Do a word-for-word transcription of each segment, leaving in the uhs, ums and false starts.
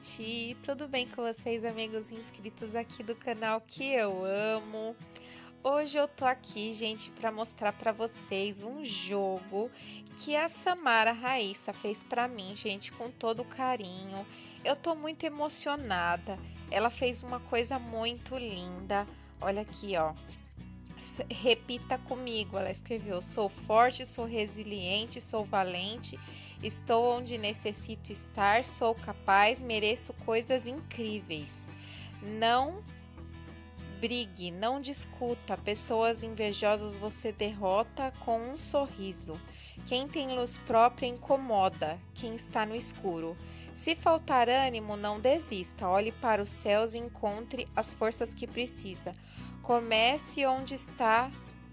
gente! Tudo bem com vocês, amigos inscritos aqui do canal que eu amo? Hoje eu tô aqui, gente, para mostrar para vocês um jogo que a Samara Raíssa fez para mim, gente, com todo carinho. Eu tô muito emocionada. Ela fez uma coisa muito linda. Olha aqui, ó. Repita comigo, ela escreveu: sou forte, sou resiliente, sou valente, estou onde necessito estar, sou capaz, mereço coisas incríveis. Não brigue, não discuta, pessoas invejosas você derrota com um sorriso. Quem tem luz própria incomoda quem está no escuro. Se faltar ânimo, não desista, olhe para os céus e encontre as forças que precisa. Comece onde está,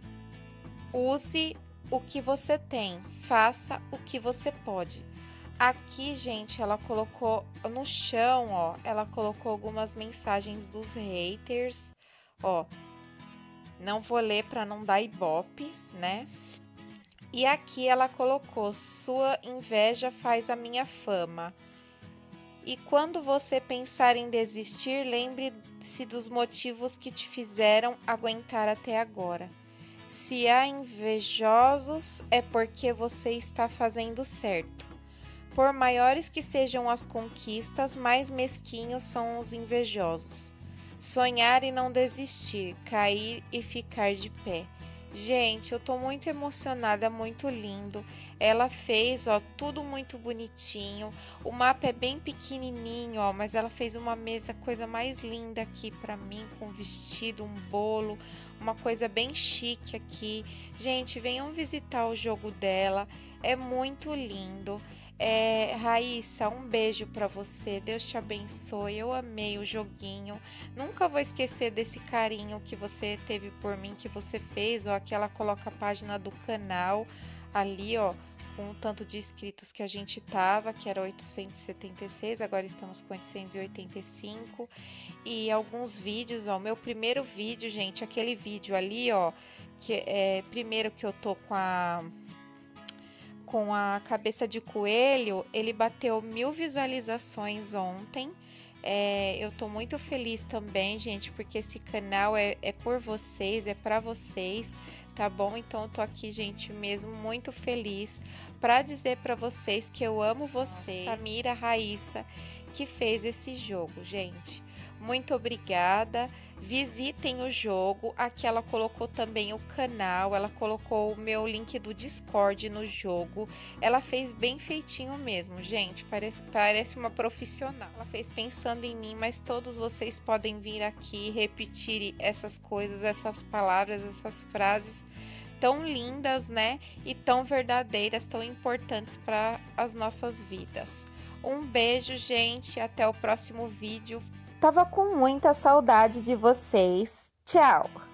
use o que você tem, faça o que você pode. Aqui, gente, ela colocou no chão, ó, ela colocou algumas mensagens dos haters, ó. Não vou ler para não dar ibope, né? E aqui ela colocou: sua inveja faz a minha fama. E quando você pensar em desistir, lembre-se dos motivos que te fizeram aguentar até agora. Se há invejosos, é porque você está fazendo certo. Por maiores que sejam as conquistas, mais mesquinhos são os invejosos. Sonhar e não desistir, cair e ficar de pé. Gente, eu tô muito emocionada, muito lindo. Ela fez, ó, tudo muito bonitinho. O mapa é bem pequenininho, ó, mas ela fez uma mesa, coisa mais linda aqui pra mim, com vestido, um bolo, uma coisa bem chique aqui. Gente, venham visitar o jogo dela, é muito lindo. É, Raíssa, um beijo pra você, Deus te abençoe, eu amei o joguinho, nunca vou esquecer desse carinho que você teve por mim, que você fez, ó, aqui ela coloca a página do canal, ali, ó, com o tanto de inscritos que a gente tava, que era oitocentos e setenta e seis, agora estamos com oitocentos e oitenta e cinco, e alguns vídeos, ó, meu primeiro vídeo, gente, aquele vídeo ali, ó, que é, primeiro que eu tô com a... com a cabeça de coelho, ele bateu mil visualizações ontem. É, eu tô muito feliz também, gente, porque esse canal é, é por vocês, é para vocês, tá bom? Então eu tô aqui, gente, mesmo muito feliz para dizer para vocês que eu amo vocês, Samira Raíssa, que fez esse jogo, gente. Muito obrigada, visitem o jogo, aqui ela colocou também o canal, ela colocou o meu link do Discord no jogo, ela fez bem feitinho mesmo, gente, parece, parece uma profissional, ela fez pensando em mim, mas todos vocês podem vir aqui e repetir essas coisas, essas palavras, essas frases tão lindas, né, e tão verdadeiras, tão importantes para as nossas vidas. Um beijo, gente, até o próximo vídeo. Tava com muita saudade de vocês. Tchau!